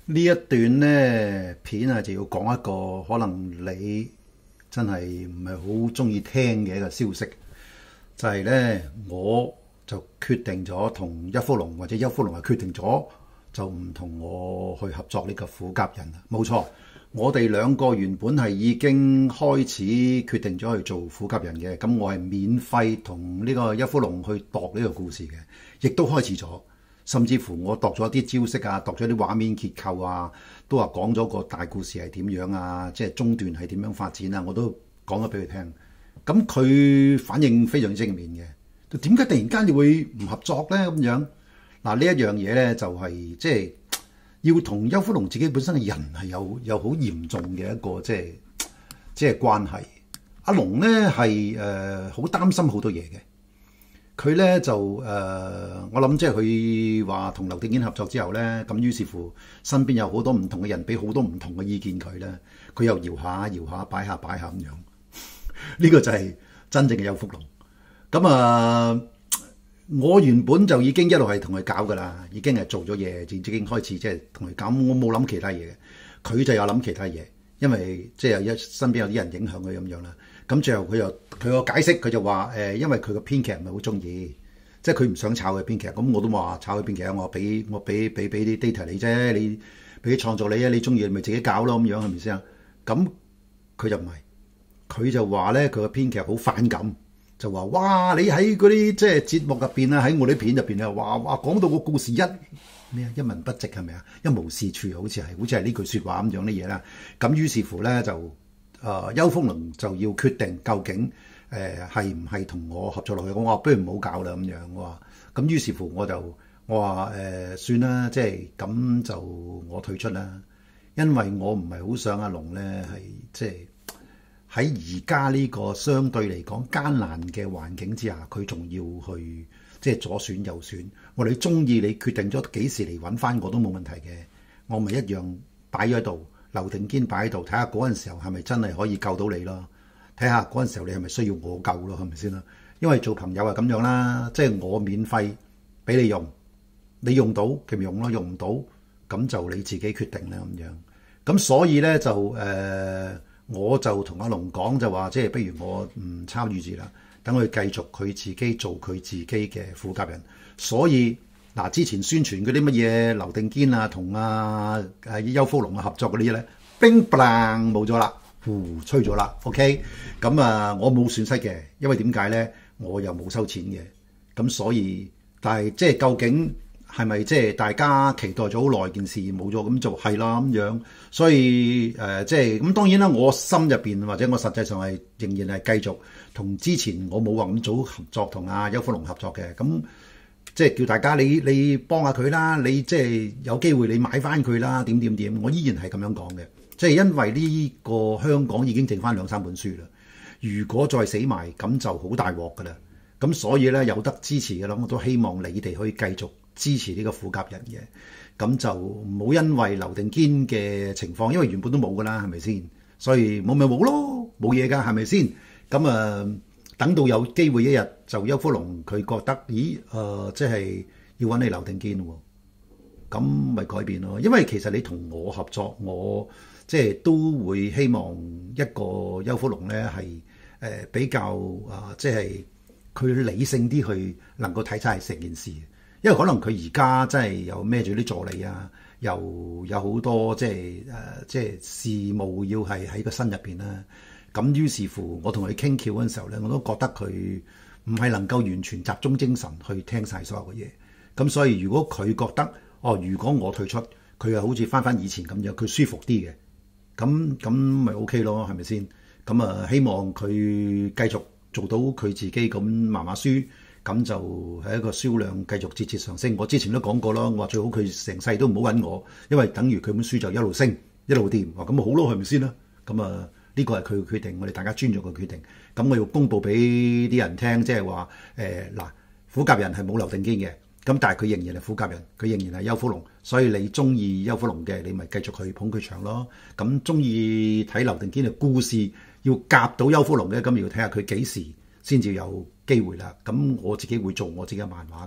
呢一段咧片啊，就要講一個可能你真係唔係好中意聽嘅一個消息，就係咧我就決定咗同邱福龍，或者邱福龍係決定咗就唔同我去合作呢個虎甲人啦。冇錯，我哋兩個原本係已經開始決定咗去做虎甲人嘅，咁我係免費同呢個邱福龍去度呢個故事嘅，亦都開始咗。甚至乎我度咗啲招式啊，度咗啲畫面結構啊，都話講咗個大故事係點樣啊，即係中段係點樣發展啊，我都講咗俾佢聽。咁佢反應非常正面嘅。點解突然間你會唔合作咧？咁樣嗱，呢一樣嘢咧就係即係要同邱福龍自己本身嘅人係有好嚴重嘅一個即係關係。阿龍咧係好擔心好多嘢嘅。佢咧就我諗即係佢話同劉定堅合作之後咧，咁於是乎身邊有好多唔同嘅人俾好多唔同嘅意見佢咧，佢又搖下搖下擺下擺下咁樣。呢個就係真正嘅邱福龍。咁我原本就已經一路係同佢搞噶啦，已經係做咗嘢，已經開始即係同佢搞。我冇諗其他嘢嘅，佢就有諗其他嘢，因為即係身邊有啲人影響佢咁樣啦。咁最後佢個解釋，佢就話因為佢個編劇唔係好中意，即係佢唔想炒佢編劇。咁我都話炒佢編劇，我俾啲 data 你啫，你俾啲創作你啊，你中意咪自己搞咯，咁樣係咪先啊？咁佢就唔係，佢就話咧佢個編劇好反感，就話哇你喺嗰啲即係節目入邊啊，喺我啲片入邊啊，話講到個故事一文不值係咪啊？一無是處，好似係呢句説話咁樣啲嘢啦。咁於是乎咧就。邱福龍就要決定究竟係唔係同我合作落去。我話不如唔好搞啦咁樣。我話咁於是乎我話算啦，即係咁就我退出啦，因為我唔係好想阿龍咧係即係喺而家呢個相對嚟講艱難嘅環境之下，佢仲要去即係左選右選。我哋中意你決定咗幾時嚟揾翻我都冇問題嘅，我咪一樣擺咗喺度。劉定堅擺喺度，睇下嗰陣時候係咪真係可以救到你咯？睇下嗰陣時候你係咪需要我救咯？係咪先啦？因為做朋友係咁樣啦，即係我免費俾你用，你用到佢咪用咯，用唔到咁就你自己決定啦咁樣。咁所以咧就我就同阿龍講就話，即係不如我唔參與住啦，等佢繼續佢自己做佢自己嘅虎甲人。所以嗱，之前宣傳嗰啲乜嘢劉定堅啊，同邱福龍啊合作嗰啲嘢咧，冰唪冇咗啦，吹咗啦。OK， 咁我冇損失嘅，因為點解咧？我又冇收錢嘅，咁所以但係即係究竟係咪即係大家期待咗好耐件事冇咗，咁就係啦咁樣。所以即係咁當然啦，我心入邊或者我實際上係仍然係繼續同之前我冇話咁早合作同邱福龍合作嘅咁。即係叫大家你幫下佢啦，你即係有機會你買翻佢啦，點，我依然係咁樣講嘅。即係因為呢個香港已經剩翻2-3本書啦，如果再死埋咁就好大鑊噶啦。咁所以咧有得支持嘅啦，我都希望你哋可以繼續支持呢個虎甲人嘅。咁就唔好因為劉定堅嘅情況，因為原本都冇噶啦，係咪先？所以冇咪冇咯，冇嘢噶，係咪先？咁等到有機會一日就邱福龍佢覺得，咦即係要揾你劉定堅喎，咁咪改變咯。因為其實你同我合作，我即係都會希望一個邱福龍咧係比較即係佢理性啲去能夠睇晒成件事。因為可能佢而家真係又孭住啲助理啊，又有好多即係事務要係喺個身入邊啦。咁於是乎，我同佢傾橋嗰陣時候咧，我都覺得佢唔係能夠完全集中精神去聽晒所有嘅嘢。咁所以如果佢覺得如果我退出，佢又好似翻以前咁樣，佢舒服啲嘅，咁咪 OK 咯，係咪先？咁希望佢繼續做到佢自己咁麻麻書，咁就係一個銷量繼續節節上升。我之前都講過啦，我話最好佢成世都唔好揾我，因為等於佢本書就一路升一路掂。話咁好咯，係咪先啦？咁呢個係佢嘅決定，我哋大家尊重佢決定。咁我要公佈俾啲人聽，即係話虎甲人係冇劉定堅嘅，咁但係佢仍然係虎甲人，佢仍然係邱福龍。所以你中意邱福龍嘅，你咪繼續去捧佢場咯。咁中意睇劉定堅嘅故事，要夾到邱福龍嘅，咁要睇下佢幾時先至有機會啦。咁我自己會做我自己嘅漫畫嘅。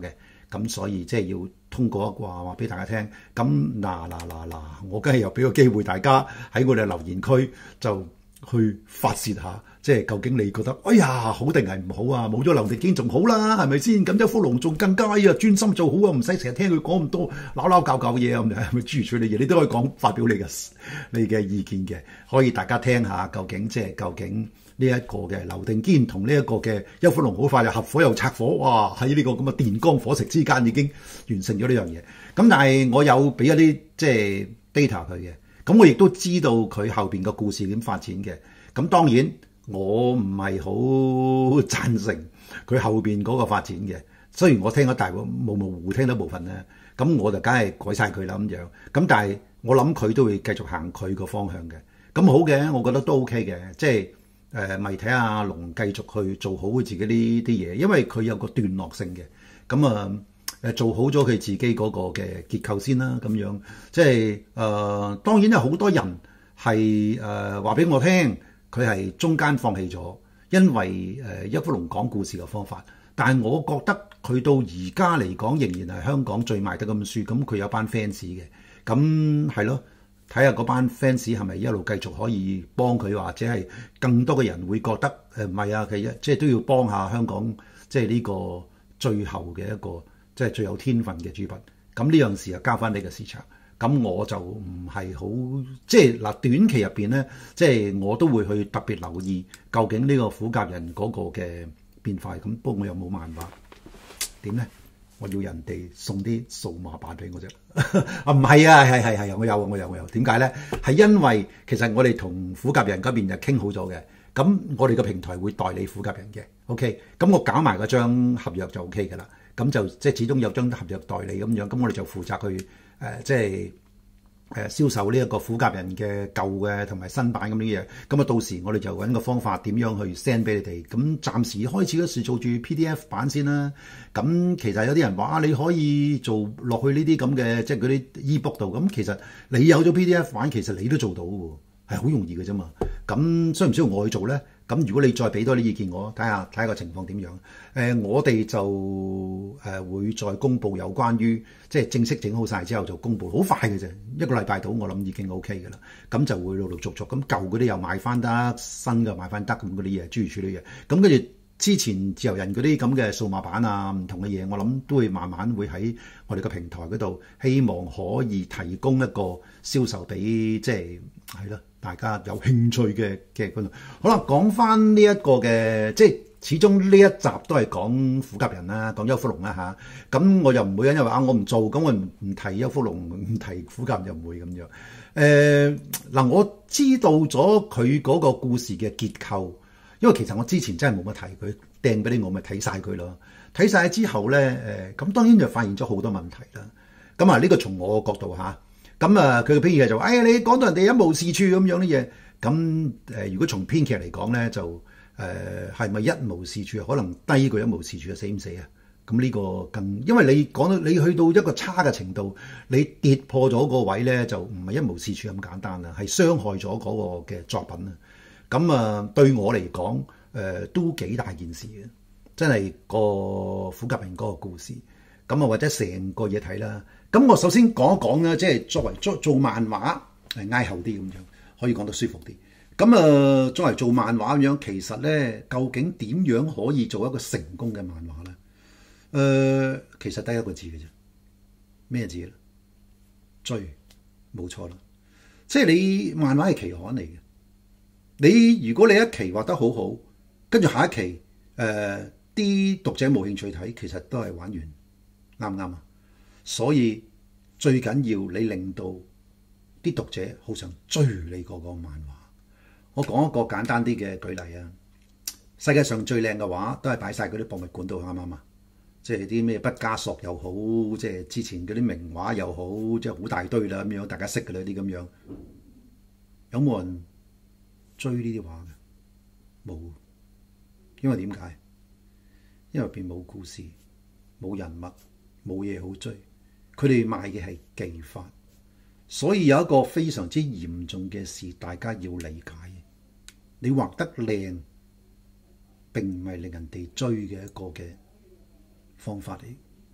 咁所以即係要通過一個話俾大家聽。咁我梗係又俾個機會大家喺我哋留言區就去發泄下，即係究竟你覺得哎呀好定係唔好啊？冇咗劉定堅仲好啦，係咪先？咁邱福龍仲更加專心做好啊，唔使成日聽佢講咁多鬧鬧教嘢啊，咁係咪諸如此類嘢？你都可以講發表你嘅意見嘅，可以大家聽下究竟呢一個嘅劉定堅同呢一個嘅邱福龍好快又合夥又拆夥，哇！喺呢個咁嘅電光火石之間已經完成咗呢樣嘢。咁但係我有俾一啲即係 data 佢嘅，咁我亦都知道佢後邊個故事點發展嘅。咁當然我唔係好贊成佢後邊嗰個發展嘅。雖然我聽咗大部模糊聽到部分咧，咁我就梗係改晒佢啦咁樣。咁但係我諗佢都會繼續行佢個方向嘅。咁好嘅，我覺得都 OK 嘅，即係。咪睇下阿龍繼續去做好佢自己呢啲嘢，因為佢有個段落性嘅，咁做好咗佢自己嗰個嘅結構先啦，咁樣即係當然有好多人係話俾我聽，佢係中間放棄咗，因為邱福龍講故事嘅方法，但係我覺得佢到而家嚟講仍然係香港最賣得咁書，咁佢有班 fans 嘅，咁係咯。睇下嗰班 fans 係咪一路繼續可以幫佢，或者係更多嘅人會覺得唔係啊，其實即係都要幫下香港，即係呢個最後嘅一個即係最有天分嘅主筆。咁呢樣事就交翻你嘅市場。咁我就唔係好即係嗱，短期入邊咧，即係我都會去特別留意究竟呢個虎甲人嗰個嘅變化。咁不過我又冇漫畫點咧？我要人哋送啲數碼版俾我啫。啊，唔係啊，係，我有。點解咧？係因為其實我哋同虎甲人嗰邊就傾好咗嘅。咁我哋個平台會代理虎甲人嘅。OK，咁我搞埋嗰張合約就 OK 㗎啦。咁就即係始終有張合約代理咁樣。咁我哋就負責去即係銷售呢一個虎甲人嘅舊嘅同埋新版咁啲嘢。咁啊，到時我哋就揾個方法點樣去 send 俾你哋。咁暫時開始嗰時做住 PDF 版先啦。咁其實有啲人話你可以做落去呢啲咁嘅即係嗰啲 ebook 度。咁其實你有咗 PDF 版，其實你都做到喎，係好容易嘅啫嘛。咁需唔需要我去做咧？咁如果你再俾多啲意見我，睇下個情況點樣。我哋就會再公佈有關於即係正式整好晒之後就公佈，好快嘅啫，一個禮拜到我諗已經 OK 嘅啦。咁就會陸陸續續咁舊嗰啲又買翻得，新嘅買翻得咁嗰啲嘢，諸如此類嘅。咁跟住之前自由人嗰啲咁嘅數碼版啊，唔同嘅嘢，我諗都會慢慢會喺我哋個平台嗰度，希望可以提供一個銷售俾即係咯。大家有興趣嘅觀眾，好啦，講翻呢一個嘅，即係始終呢一集都係講虎甲人啦，講邱福龍啦嚇。咁我又唔會因為話我唔做，咁我唔提邱福龍，唔提虎甲人，又唔會咁樣。嗱，我知道咗佢嗰個故事嘅結構，因為其實我之前真係冇乜提佢，掟俾你我咪睇晒佢咯。睇晒之後咧，咁當然就發現咗好多問題啦。咁啊，呢個從我嘅角度嚇。咁啊，佢嘅編劇就話：哎呀，你講到人哋一無是處咁樣啲嘢。咁如果從編劇嚟講咧，就係咪一無是處？可能低過一無是處啊，死唔死啊？咁呢個更，因為你講到你去到一個差嘅程度，你跌破咗個位咧，就唔係一無是處咁簡單啦，係傷害咗嗰個嘅作品啊。咁啊，對我嚟講，都幾大件事嘅，真係個虎甲人嗰個故事。咁啊，或者成個嘢睇啦。咁我首先講一講咧，即係作為做漫畫係挨後啲咁樣，可以講得舒服啲。咁啊，作為做漫畫咁樣，其實咧，究竟點樣可以做一個成功嘅漫畫咧？其實得一個字嘅啫，咩字咧？追，冇錯啦。即係你漫畫係期刊嚟嘅，你如果你一期畫得好好，跟住下一期啲讀者冇興趣睇，其實都係玩完，啱唔啱啊？所以最緊要你令到啲讀者好想追你嗰個漫畫。我講一個簡單啲嘅舉例啊，世界上最靚嘅畫都係擺晒嗰啲博物館度，啱唔啱啊？即係啲咩畢加索又好，即係之前嗰啲名畫又好，即係好大堆啦咁樣，大家識嘅啦啲咁樣。有冇人追呢啲畫嘅？冇，因為點解？因為入邊冇故事，冇人物，冇嘢好追。佢哋賣嘅係技法，所以有一個非常之嚴重嘅事，大家要理解。你畫得靚，並唔係令人哋追嘅一個嘅方法嚟。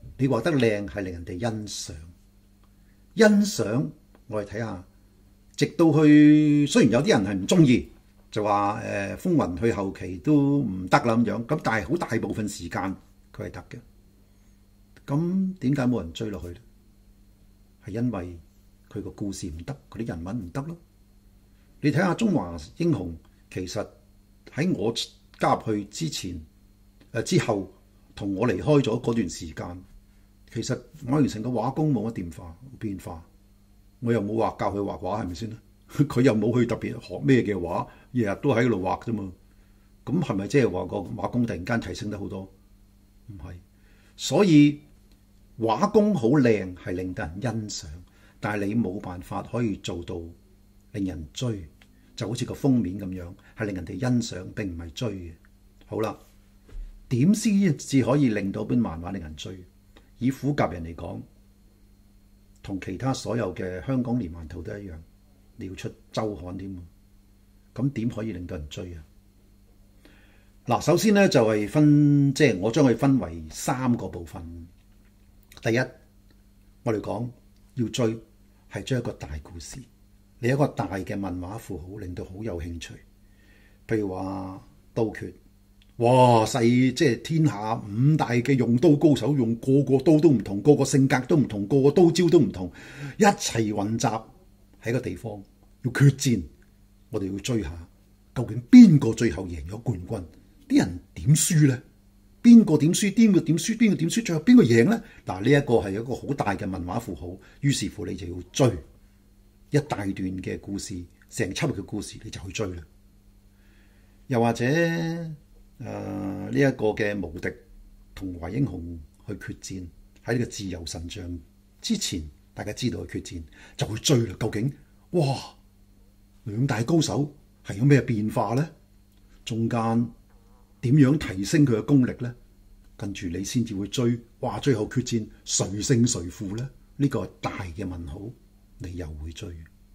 你畫得靚係令人哋欣賞，欣賞我哋睇下，直到去雖然有啲人係唔中意，就話風雲去後期都唔得啦咁樣，咁但係好大部分時間佢係得嘅。咁點解冇人追落去咧？係因為佢個故事唔得，佢啲人物唔得咯。你睇下《中華英雄》，其實喺我加入去之前之後，同我離開咗嗰段時間，其實馬榮成嘅畫工冇乜變化，我又冇話教佢畫畫，係咪先咧？佢又冇去特別學咩嘅畫，日日都喺度畫啫嘛。咁係咪即係話個畫工突然間提升得好多？唔係，所以畫工好靚係令得人欣賞，但係你冇辦法可以做到令人追，就好似個封面咁樣，係令人哋欣賞並唔係追嘅。好啦，點先至可以令到本漫畫令人追？以虎甲人嚟講，同其他所有嘅香港連環圖都一樣，你要出週刊添，咁點可以令到人追啊？嗱，首先咧就係即係我將佢分為3個部分。第一，我哋講要追係追一個大故事，你有一個大嘅文畫符號，令到好有興趣。譬如話刀決，哇！即係天下5大嘅用刀高手，用個個刀都唔同，個個性格都唔同，個個刀招都唔同，一齊混雜喺個地方要決戰。我哋要追下，究竟邊個最後贏咗冠軍？啲人點輸呢？邊個點輸？邊個點輸？邊個點輸？最後邊個贏呢？嗱，呢一個係一個好大嘅文畫符號，於是乎你就要追一大段嘅故事，成輯嘅故事你就去追啦。又或者呢一個嘅無敵同華英雄去決戰，喺呢個自由神像之前，大家知道去決戰就去追啦。究竟哇，兩大高手係有咩變化呢？中間點樣提升佢嘅功力呢？跟住你先至會追。哇！最後決戰誰勝誰負呢？呢個係大嘅問號，你又會追。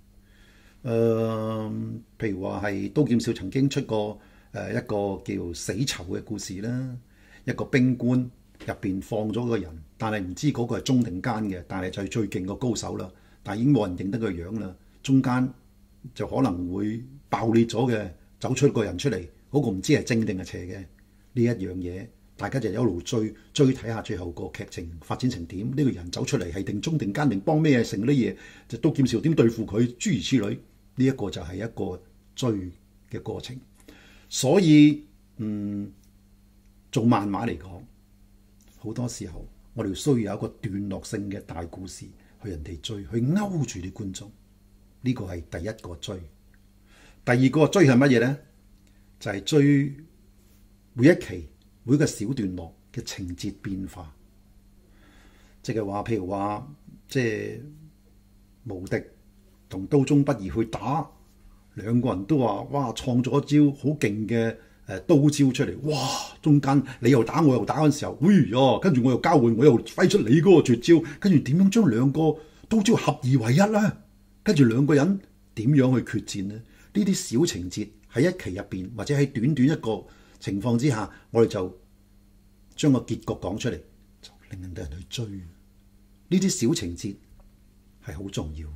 譬如話係刀劍笑曾經出過一個叫死囚嘅故事啦，一個兵官入邊放咗個人，但係唔知嗰個係忠定奸嘅，但係就係最勁個高手啦。但係已經冇人認得個樣啦，中間就可能會爆裂咗嘅，走出個人出嚟。嗰個唔知係正定係邪嘅，呢一樣嘢，大家就一路追睇下最後個劇情發展成點。呢個人走出嚟係定忠定奸定幫咩成嗰啲嘢，就刀劍笑點對付佢，諸如此類。呢一個就係一個追嘅過程。所以做漫畫嚟講，好多時候我哋需要有一個段落性嘅大故事去人哋追，去勾住啲觀眾。呢個係第一個追。第二個追係乜嘢呢？就係追每一期每個小段落嘅情節變化，即係話譬如話，即係無敵同刀中不二去打，兩個人都話哇創咗一招好勁嘅刀招出嚟，哇！中間你又打我又打嗰陣時候，跟住我又交換，我又揮出你嗰個絕招，跟住點樣將兩個刀招合二為一咧？跟住兩個人點樣去決戰呢？呢啲小情節喺一期入邊，或者喺短短一個情況之下，我哋就將個結局講出嚟，就令人哋人去追。呢啲小情節係好重要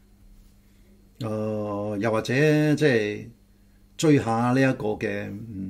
嘅。又或者即係追下呢一個嘅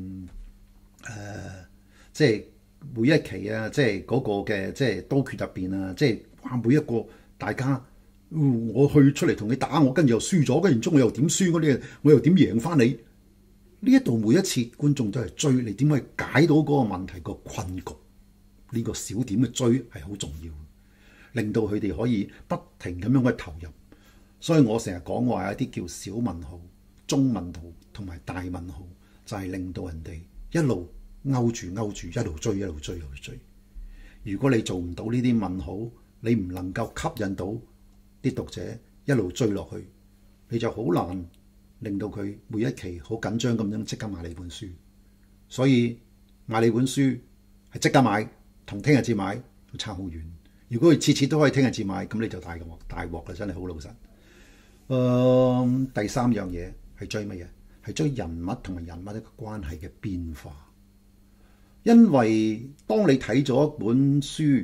即係每一期啊，即係嗰個嘅即係刀決入邊啊，即係哇每一個大家。我去出嚟同你打，我跟住又輸咗，跟住中我又點輸嗰啲，我又點贏翻你？呢一度每一次觀眾都係追你，點可以解到嗰個問題個困局？呢個小點嘅追係好重要，令到佢哋可以不停咁樣去投入。所以我成日講話有啲叫小問號、中問號同埋大問號，就係令到人哋一路勾住，一路追。如果你做唔到呢啲問號，你唔能夠吸引到啲讀者一路追落去，你就好難令到佢每一期好緊張咁樣即刻買你本書。所以買你本書係即刻買，同聽日至買都差好遠。如果佢次次都可以聽日至買，咁你就大鑊啦，真係好老實。第三樣嘢係追乜嘢？係追人物同埋人物一個關係嘅變化。因為當你睇咗一本書，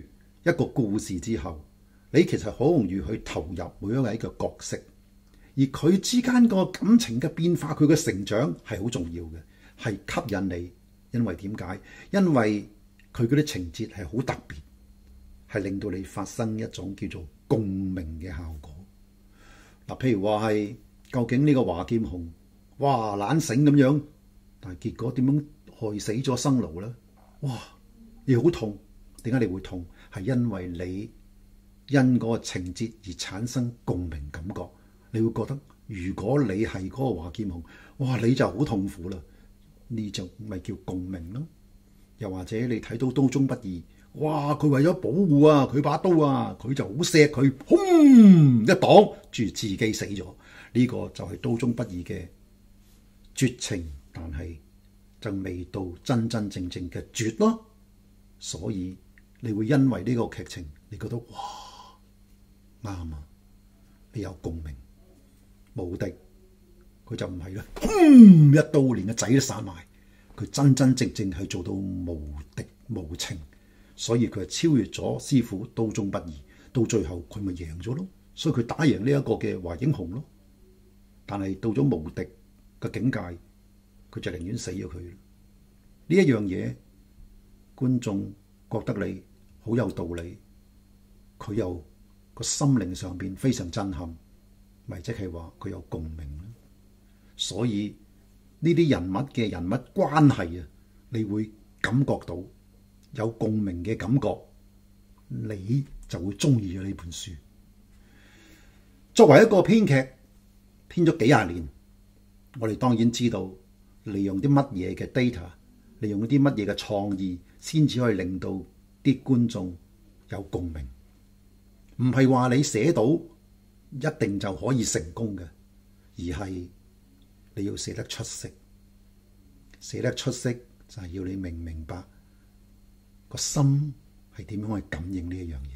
一個故事之後，你其實好容易去投入每一位嘅角色，而佢之間個感情嘅變化，佢嘅成長係好重要嘅，係吸引你。因為點解？因為佢嗰啲情節係好特別，係令到你發生一種叫做共鳴嘅效果。嗱，譬如話係究竟呢個華劍雄，哇懶醒咁樣，但係結果點樣害死咗生奴咧？哇！你好痛，點解你會痛？係因為你因嗰個情節而產生共鳴感覺，你會覺得如果你係嗰個華劍雄，哇你就好痛苦啦，呢就咪叫共鳴咯。又或者你睇到刀中不義，哇佢為咗保護啊佢把刀啊，佢就好錫佢，轟一擋住自己死咗，呢個就係刀中不義嘅絕情，但係就未到真真正正嘅絕咯。所以你會因為呢個劇情，你覺得哇啱啊，你有共鳴。無敵佢就唔係啦，一刀連個仔都殺埋，佢真真正正係做到無敵無情，所以佢係超越咗師傅刀中不義，到最後佢咪贏咗咯。所以佢打贏呢一個嘅華英雄咯。但係到咗無敵嘅境界，佢就寧願死咗佢。呢一樣嘢，觀眾覺得你好有道理，佢又個心靈上邊非常震撼，咪即係話佢有共鳴啦。所以呢啲人物嘅人物關係啊，你會感覺到有共鳴嘅感覺，你就會中意咗呢本書。作為一個編劇，編咗幾廿年，我哋當然知道利用啲乜嘢嘅 data， 利用啲乜嘢嘅創意，先至可以令到啲觀眾有共鳴。唔係話你寫到一定就可以成功嘅，而係你要寫得出色。寫得出色就係要你明白個心係點樣去感應呢一樣嘢。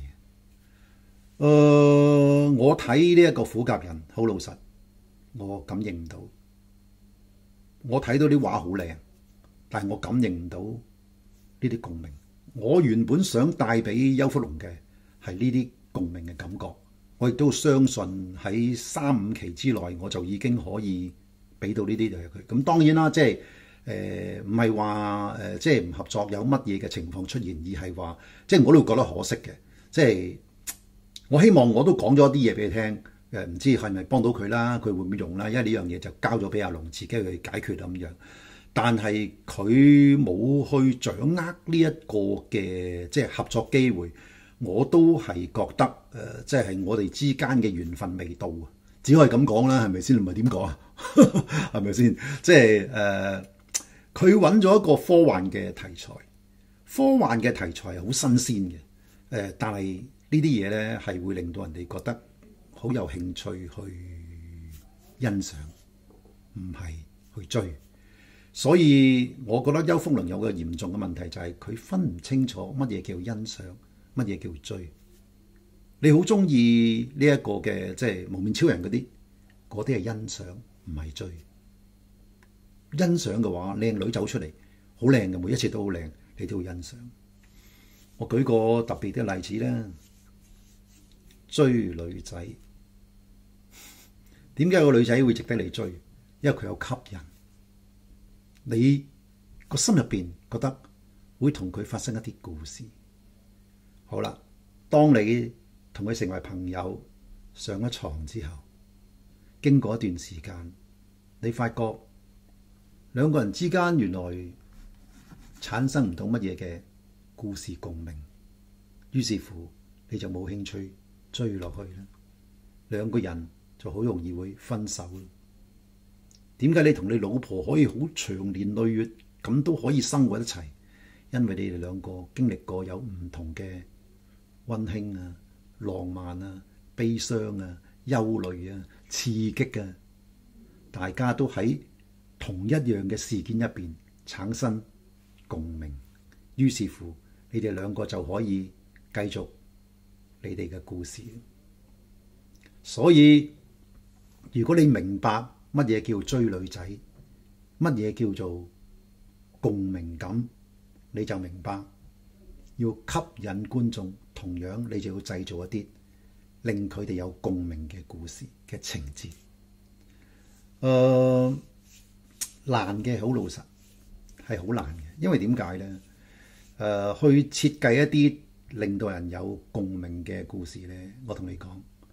我睇呢一個虎甲人好老實，我感應唔到。我睇到啲畫好靚，但係我感應唔到呢啲共鳴。我原本想帶俾邱福龍嘅係呢啲共鳴嘅感覺。我亦都相信喺3-5期之內，我就已經可以俾到呢啲嘢佢。咁當然啦，即係唔係話即係唔合作有乜嘢嘅情況出現，而係話即係我都會覺得可惜嘅。即係我希望我都講咗啲嘢俾佢聽，唔知係咪幫到佢啦，佢會唔會用啦？因為呢樣嘢就交咗俾阿龍自己去解決咁樣。但係佢冇去掌握呢一個嘅即係合作機會，我都係覺得即係我哋之間嘅緣分未到啊！只可以咁講啦，係咪先？唔係點講啊？係咪先？即係佢揾咗一個科幻嘅題材，科幻嘅題材係好新鮮嘅。但係呢啲嘢咧係會令到人哋覺得好有興趣去欣賞，唔係去追。所以我覺得邱福龍有個嚴重嘅問題，就係佢分唔清楚乜嘢叫欣賞，乜嘢叫追。你好中意呢一個嘅即係幪面超人嗰啲係欣賞，唔係追。欣賞嘅話，靚女走出嚟好靚嘅，每一次都好靚，你都要欣賞。我舉個特別嘅例子咧，追女仔。點解個女仔會值得你追？因為佢有吸引，你個心入邊覺得會同佢發生一啲故事。好啦，當你同佢成為朋友，上咗床之後，經過一段時間，你發覺兩個人之間原來產生唔到乜嘢嘅故事共鳴，於是乎你就冇興趣追落去啦。兩個人就好容易會分手。點解你同你老婆可以好長年累月咁都可以生活一齊？因為你哋兩個經歷過有唔同嘅溫馨啊、浪漫啊、悲傷啊、憂慮啊、刺激啊，大家都喺同一樣嘅事件入邊產生共鳴，於是乎你哋兩個就可以繼續你哋嘅故事。所以如果你明白乜嘢叫追女仔，乜嘢叫做共鳴感，你就明白要吸引觀眾，同樣你就要製造一啲令佢哋有共鳴嘅故事嘅情節。難嘅，好老實係好難嘅，因為點解呢？去設計一啲令到人有共鳴嘅故事呢，我同你講，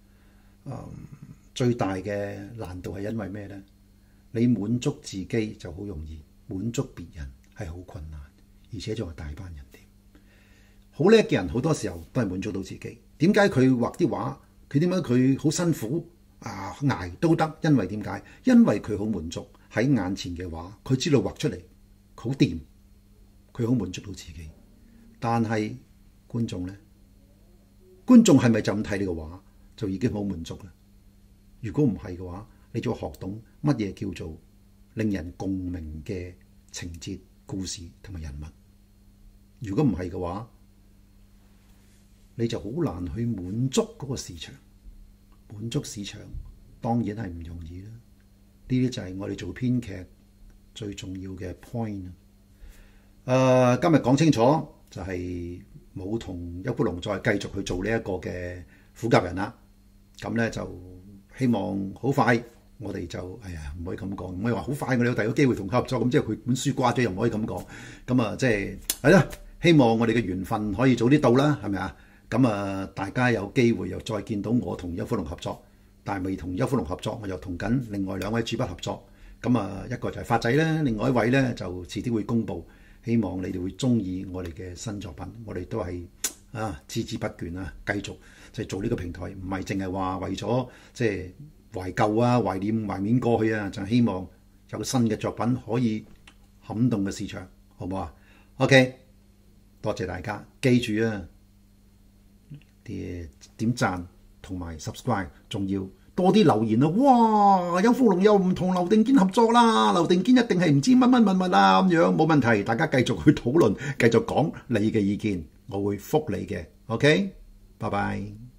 最大嘅難度係因為咩呢？你滿足自己就好容易，滿足別人係好困難，而且仲係大班人添。好叻嘅人好多時候都係滿足到自己。點解佢畫啲畫？佢點解佢好辛苦捱都得？因為點解？因為佢好滿足喺眼前嘅畫，佢知道畫出嚟好掂，佢好滿足到自己。但係觀眾呢？觀眾係咪就咁睇你個畫就已經好滿足啦？如果唔係嘅話，你就要學懂乜嘢叫做令人共鳴嘅情節、故事同埋人物。如果唔係嘅話，你就好難去滿足嗰個市場。滿足市場當然係唔容易啦。呢啲就係我哋做編劇最重要嘅 point。今日講清楚就係冇同邱福龍再繼續去做呢一個嘅苦甲人啦。咁咧就希望好快我哋就唔可以咁講，唔可以話好快我哋有第二個機會同佢合作，咁即係佢本書掛咗又唔可以咁講。咁即係啦，希望我哋嘅緣分可以早啲到啦，係咪啊？咁大家有機會又再見到我同邱福龍合作，但係未同邱福龍合作，我又同緊另外2位主筆合作。咁一個就係發仔咧，另外一位咧就遲啲會公佈。希望你哋會中意我哋嘅新作品，我哋都係孜孜不倦啊，繼續即係做呢個平台，唔係淨係話為咗即係懷舊懷緬過去啊，就希望有新嘅作品可以撼動嘅市場，好唔好啊 ？OK， 多謝大家，記住啊，點讚同埋 subscribe， 仲要多啲留言啊！哇，邱福龍又唔同劉定堅合作啦，劉定堅一定係唔知乜啦咁樣，冇問題，大家繼續去討論，繼續講你嘅意見，我會覆你嘅。OK，拜拜。